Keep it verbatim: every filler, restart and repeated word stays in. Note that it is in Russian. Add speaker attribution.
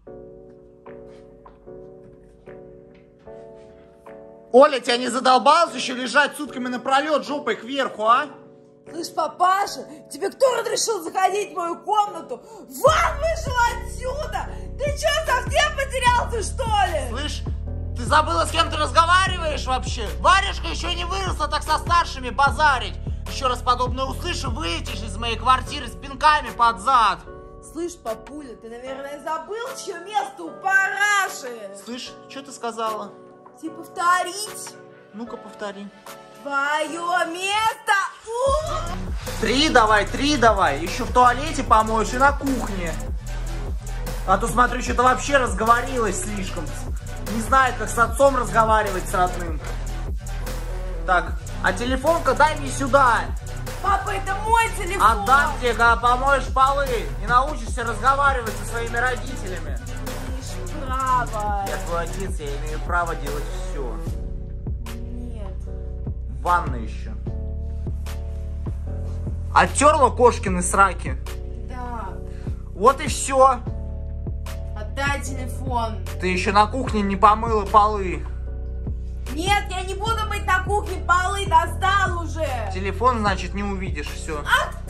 Speaker 1: Оля, тебя не задолбалось еще лежать сутками напролет жопой кверху, а?
Speaker 2: Слышь, папаша, тебе кто разрешил заходить в мою комнату? Вон вышел отсюда! Ты что, совсем потерялся, что ли?
Speaker 1: Слышь, ты забыла, с кем ты разговариваешь вообще? Варежка еще не выросла, так со старшими базарить. Еще раз подобное услышу, вылетишь из моей квартиры с пинками под зад.
Speaker 2: Слышь, папуля, ты, наверное, забыл, чье место у параши?
Speaker 1: Слышь, что ты сказала?
Speaker 2: Тебе повторить?
Speaker 1: Ну-ка, повтори.
Speaker 2: Твое место у...
Speaker 1: Три давай, три давай. Еще в туалете помоешь и на кухне. А то, смотрю, что-то вообще разговорилась слишком. Не знает, как с отцом разговаривать, с родным. Так, а телефон-ка дай мне сюда.
Speaker 2: Папа, это мой телефон.
Speaker 1: Отдам тебе, когда помоешь полы. И научишься разговаривать со своими родителями.
Speaker 2: Имеешь право.
Speaker 1: Я твой отец, я имею право делать все.
Speaker 2: Нет.
Speaker 1: В ванной еще. Оттерла кошкины сраки?
Speaker 2: Да.
Speaker 1: Вот и все.
Speaker 2: Отдай телефон.
Speaker 1: Ты еще на кухне не помыла полы.
Speaker 2: Нет, я не буду мыть на кухне полы, достал уже.
Speaker 1: Телефон, значит, не увидишь, все.
Speaker 2: А